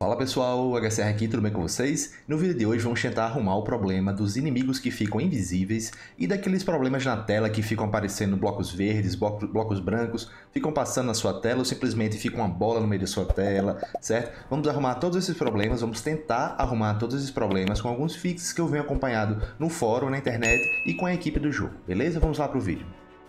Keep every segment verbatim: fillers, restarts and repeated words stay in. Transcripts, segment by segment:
Fala pessoal, H C R aqui, tudo bem com vocês? No vídeo de hoje vamos tentar arrumar o problema dos inimigos que ficam invisíveis e daqueles problemas na tela que ficam aparecendo blocos verdes, blocos brancos, ficam passando na sua tela ou simplesmente fica uma bola no meio da sua tela, certo? Vamos arrumar todos esses problemas, vamos tentar arrumar todos esses problemas com alguns fixes que eu venho acompanhado no fórum, na internet e com a equipe do jogo, beleza? Vamos lá pro vídeo.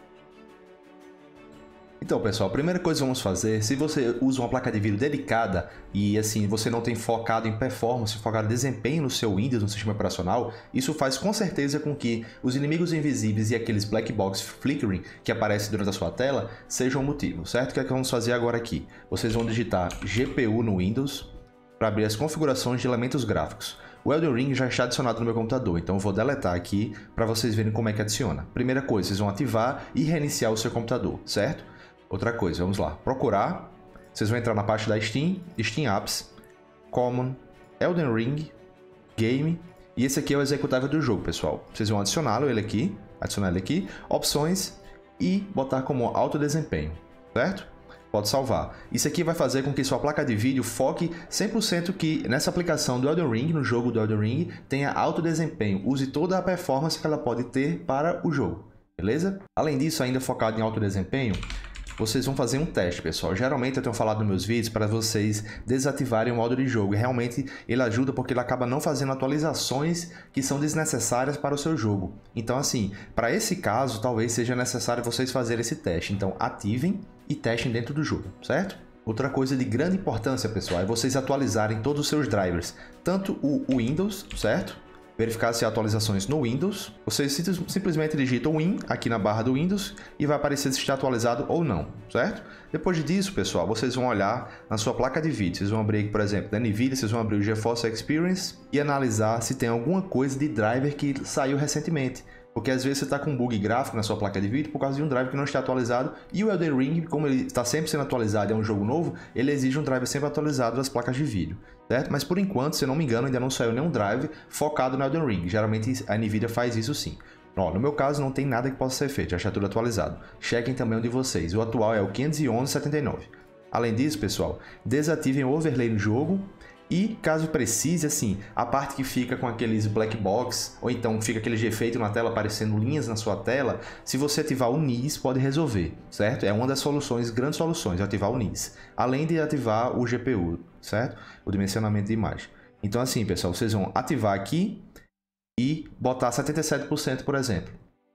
Então pessoal, a primeira coisa que vamos fazer, se você usa uma placa de vídeo dedicada e assim você não tem focado em performance, focado em desempenho no seu Windows, no sistema operacional, isso faz com certeza com que os inimigos invisíveis e aqueles black box flickering que aparecem durante a sua tela sejam o motivo, certo? O que é que vamos fazer agora aqui? Vocês vão digitar G P U no Windows para abrir as configurações de elementos gráficos. O Elden Ring já está adicionado no meu computador, então eu vou deletar aqui para vocês verem como é que adiciona. Primeira coisa, vocês vão ativar e reiniciar o seu computador, certo? Outra coisa, vamos lá, procurar, vocês vão entrar na parte da Steam, Steam Apps, Common, Elden Ring, Game, e esse aqui é o executável do jogo, pessoal. Vocês vão adicioná-lo, ele aqui, adicionar ele aqui, opções e botar como alto desempenho, certo? Pode salvar. Isso aqui vai fazer com que sua placa de vídeo foque cem por cento que nessa aplicação do Elden Ring, no jogo do Elden Ring, tenha alto desempenho, use toda a performance que ela pode ter para o jogo, beleza? Além disso, ainda focado em alto desempenho, vocês vão fazer um teste, pessoal. Geralmente eu tenho falado nos meus vídeos para vocês desativarem o modo de jogo. E realmente ele ajuda porque ele acaba não fazendo atualizações que são desnecessárias para o seu jogo. Então assim, para esse caso, talvez seja necessário vocês fazerem esse teste. Então ativem e testem dentro do jogo, certo? Outra coisa de grande importância, pessoal, é vocês atualizarem todos os seus drivers. Tanto o Windows, certo? Verificar se há atualizações no Windows. Vocês simplesmente digitam Win aqui na barra do Windows e vai aparecer se está atualizado ou não, certo? Depois disso, pessoal, vocês vão olhar na sua placa de vídeo. Vocês vão abrir, por exemplo, da NVIDIA, vocês vão abrir o GeForce Experience e analisar se tem alguma coisa de driver que saiu recentemente. Porque às vezes você está com um bug gráfico na sua placa de vídeo por causa de um driver que não está atualizado. E o Elden Ring, como ele está sempre sendo atualizado, é um jogo novo, ele exige um driver sempre atualizado das placas de vídeo, certo? Mas por enquanto, se eu não me engano, ainda não saiu nenhum drive focado no Elden Ring. Geralmente a NVIDIA faz isso sim. Ó, no meu caso, não tem nada que possa ser feito, já está tudo atualizado. Chequem também o de vocês. O atual é o quinhentos e onze ponto setenta e nove. Além disso, pessoal, desativem o overlay no jogo. E caso precise, assim, a parte que fica com aqueles black box, ou então fica aquele efeito na tela aparecendo linhas na sua tela, se você ativar o N I S pode resolver, certo? É uma das soluções, grandes soluções, ativar o N I S. Além de ativar o G P U, certo? O dimensionamento de imagem. Então assim, pessoal, vocês vão ativar aqui e botar setenta e sete por cento, por exemplo.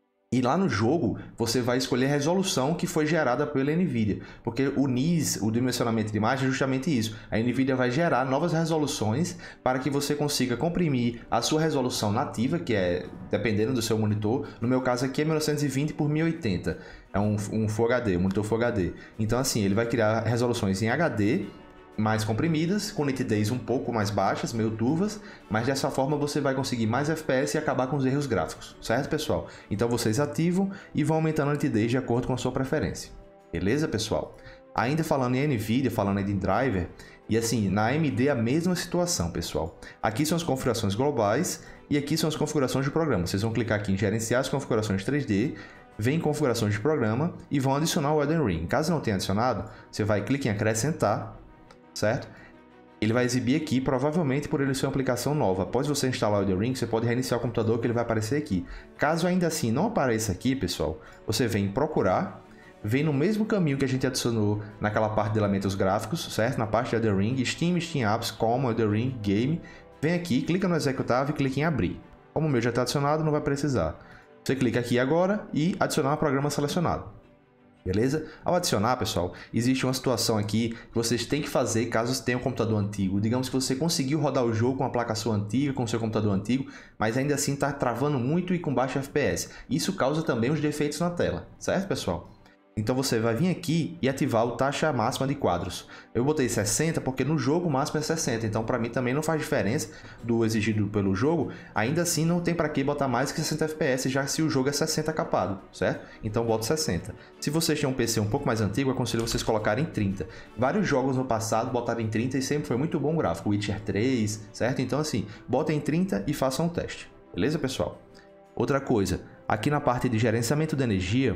E lá no jogo, você vai escolher a resolução que foi gerada pela NVIDIA. Porque o N I S, o dimensionamento de imagem, é justamente isso. A NVIDIA vai gerar novas resoluções para que você consiga comprimir a sua resolução nativa, que é, dependendo do seu monitor, no meu caso aqui é mil novecentos e vinte por mil e oitenta. É um, um Full H D, um monitor Full H D. Então assim, ele vai criar resoluções em H D, mais comprimidas, com nitidez um pouco mais baixas, meio turvas, mas dessa forma você vai conseguir mais F P S e acabar com os erros gráficos, certo, pessoal? Então vocês ativam e vão aumentando a nitidez de acordo com a sua preferência. Beleza, pessoal? Ainda falando em NVIDIA, falando em driver, e assim, na A M D a mesma situação, pessoal. Aqui são as configurações globais e aqui são as configurações de programa. Vocês vão clicar aqui em gerenciar as configurações três D, vem em configurações de programa e vão adicionar o Elden Ring. Caso não tenha adicionado, você vai clicar em acrescentar, certo? Ele vai exibir aqui, provavelmente por ele ser uma aplicação nova. Após você instalar o Elden Ring, você pode reiniciar o computador que ele vai aparecer aqui. Caso ainda assim não apareça aqui, pessoal, você vem procurar, vem no mesmo caminho que a gente adicionou naquela parte de elementos gráficos, certo? Na parte de Elden Ring, Steam, Steam Apps, Common, Elden Ring, Game. Vem aqui, clica no executável e clica em abrir. Como o meu já está adicionado, não vai precisar. Você clica aqui agora e adicionar o programa selecionado. Beleza? Ao adicionar, pessoal, existe uma situação aqui que vocês têm que fazer caso tenham um computador antigo. Digamos que você conseguiu rodar o jogo com uma placa sua antiga, com o seu computador antigo, mas ainda assim está travando muito e com baixo F P S. Isso causa também os defeitos na tela, certo, pessoal? Então você vai vir aqui e ativar o taxa máxima de quadros. Eu botei sessenta porque no jogo o máximo é sessenta, então para mim também não faz diferença do exigido pelo jogo. Ainda assim não tem para que botar mais que sessenta F P S, já se o jogo é sessenta capado, certo? Então boto sessenta. Se vocês têm um P C um pouco mais antigo, eu aconselho vocês colocarem trinta. Vários jogos no passado botaram em trinta e sempre foi muito bom o gráfico. Witcher três, certo? Então assim, botem em trinta e façam o teste. Beleza, pessoal? Outra coisa, aqui na parte de gerenciamento de energia,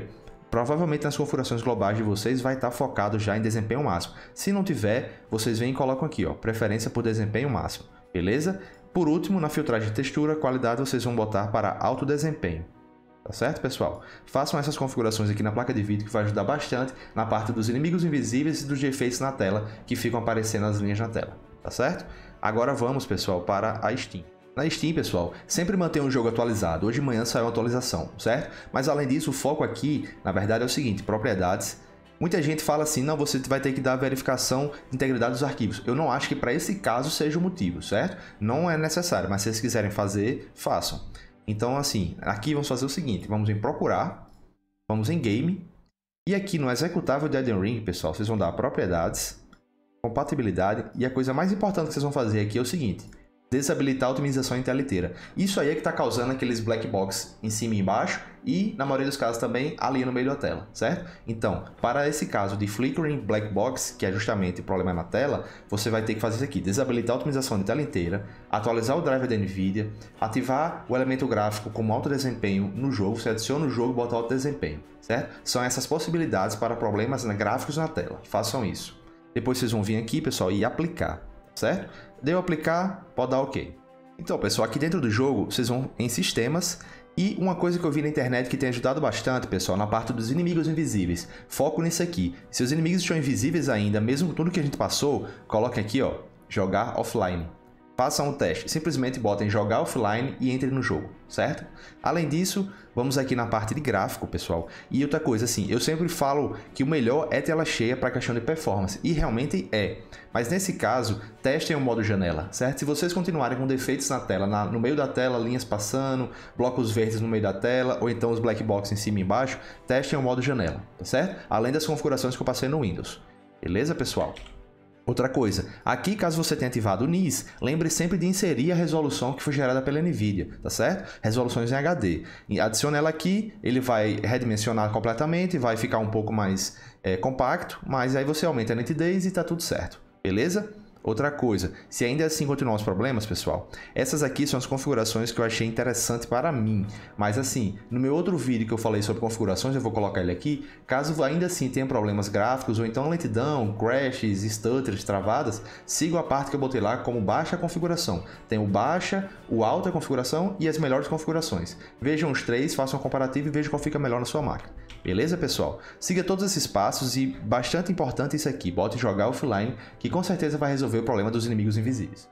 provavelmente nas configurações globais de vocês vai estar focado já em desempenho máximo. Se não tiver, vocês vêm e colocam aqui, ó, preferência por desempenho máximo, beleza? Por último, na filtragem de textura, qualidade vocês vão botar para alto desempenho. Tá certo, pessoal? Façam essas configurações aqui na placa de vídeo que vai ajudar bastante na parte dos inimigos invisíveis e dos efeitos na tela que ficam aparecendo as linhas na tela, tá certo? Agora vamos, pessoal, para a Steam. Na Steam, pessoal, sempre mantenha o jogo atualizado. Hoje de manhã saiu uma atualização, certo? Mas além disso, o foco aqui, na verdade, é o seguinte, propriedades. Muita gente fala assim, não, você vai ter que dar verificação de integridade dos arquivos. Eu não acho que para esse caso seja o motivo, certo? Não é necessário, mas se vocês quiserem fazer, façam. Então, assim, aqui vamos fazer o seguinte, vamos em procurar, vamos em game, e aqui no executável de Elden Ring, pessoal, vocês vão dar propriedades, compatibilidade, e a coisa mais importante que vocês vão fazer aqui é o seguinte, desabilitar a otimização em tela inteira. Isso aí é que está causando aqueles black box em cima e embaixo e, na maioria dos casos, também ali no meio da tela, certo? Então, para esse caso de flickering black box, que é justamente o problema na tela, você vai ter que fazer isso aqui, desabilitar a otimização de tela inteira, atualizar o driver da NVIDIA, ativar o elemento gráfico como alto desempenho no jogo, você adiciona o jogo e bota alto desempenho, certo? São essas possibilidades para problemas gráficos na tela, façam isso. Depois vocês vão vir aqui, pessoal, e aplicar, certo? Deu aplicar, pode dar OK. Então, pessoal, aqui dentro do jogo, vocês vão em sistemas e uma coisa que eu vi na internet que tem ajudado bastante, pessoal, na parte dos inimigos invisíveis. Foco nisso aqui. Se os inimigos estão invisíveis ainda, mesmo com tudo que a gente passou, coloquem aqui, ó, jogar offline. Façam um teste, simplesmente botem jogar offline e entrem no jogo, certo? Além disso, vamos aqui na parte de gráfico, pessoal. E outra coisa, assim, eu sempre falo que o melhor é tela cheia para questão de performance, e realmente é. Mas nesse caso, testem o modo janela, certo? Se vocês continuarem com defeitos na tela, na, no meio da tela, linhas passando, blocos verdes no meio da tela, ou então os black box em cima e embaixo, testem o modo janela, tá certo? Além das configurações que eu passei no Windows. Beleza, pessoal? Outra coisa, aqui caso você tenha ativado o N I S, lembre sempre de inserir a resolução que foi gerada pela NVIDIA, tá certo? Resoluções em H D. E adicione ela aqui, ele vai redimensionar completamente, vai ficar um pouco mais é, compacto, mas aí você aumenta a nitidez e tá tudo certo, beleza? Outra coisa, se ainda assim continuar os problemas, pessoal, essas aqui são as configurações que eu achei interessante para mim. Mas assim, no meu outro vídeo que eu falei sobre configurações, eu vou colocar ele aqui, caso ainda assim tenha problemas gráficos ou então lentidão, crashes, stutters, travadas, sigam a parte que eu botei lá como baixa configuração. Tem o baixa, o alta configuração e as melhores configurações. Vejam os três, façam um comparativo e vejam qual fica melhor na sua máquina. Beleza, pessoal? Siga todos esses passos e, bastante importante isso aqui, bote jogar offline, que com certeza vai resolver o problema dos inimigos invisíveis.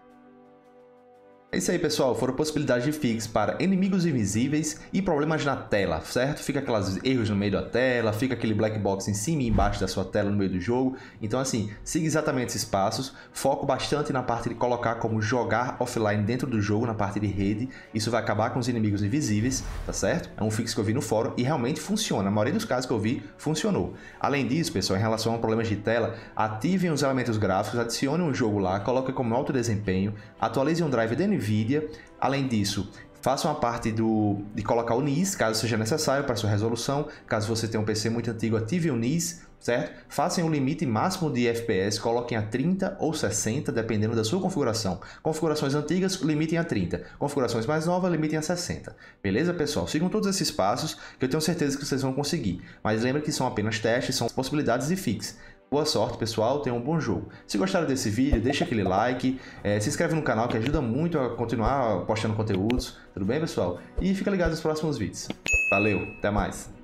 É isso aí, pessoal, foram possibilidades de fix para inimigos invisíveis e problemas na tela, certo? Fica aqueles erros no meio da tela, fica aquele black box em cima e embaixo da sua tela no meio do jogo. Então, assim, siga exatamente esses passos, foco bastante na parte de colocar como jogar offline dentro do jogo, na parte de rede. Isso vai acabar com os inimigos invisíveis, tá certo? É um fix que eu vi no fórum e realmente funciona. Na maioria dos casos que eu vi, funcionou. Além disso, pessoal, em relação a problemas de tela, ativem os elementos gráficos, adicionem um jogo lá, coloquem como alto desempenho, atualizem um drive da NVIDIA. Além disso, façam a parte do, de colocar o N I S, caso seja necessário para sua resolução. Caso você tenha um P C muito antigo, ative o N I S, certo? Façam o limite máximo de F P S, coloquem a trinta ou sessenta, dependendo da sua configuração. Configurações antigas, limitem a trinta. Configurações mais novas, limitem a sessenta. Beleza, pessoal? Sigam todos esses passos, que eu tenho certeza que vocês vão conseguir. Mas lembre que são apenas testes, são possibilidades de fix. Boa sorte, pessoal, tenham um bom jogo. Se gostaram desse vídeo, deixa aquele like, é, se inscreve no canal que ajuda muito a continuar postando conteúdos, tudo bem, pessoal? E fica ligado nos próximos vídeos. Valeu, até mais!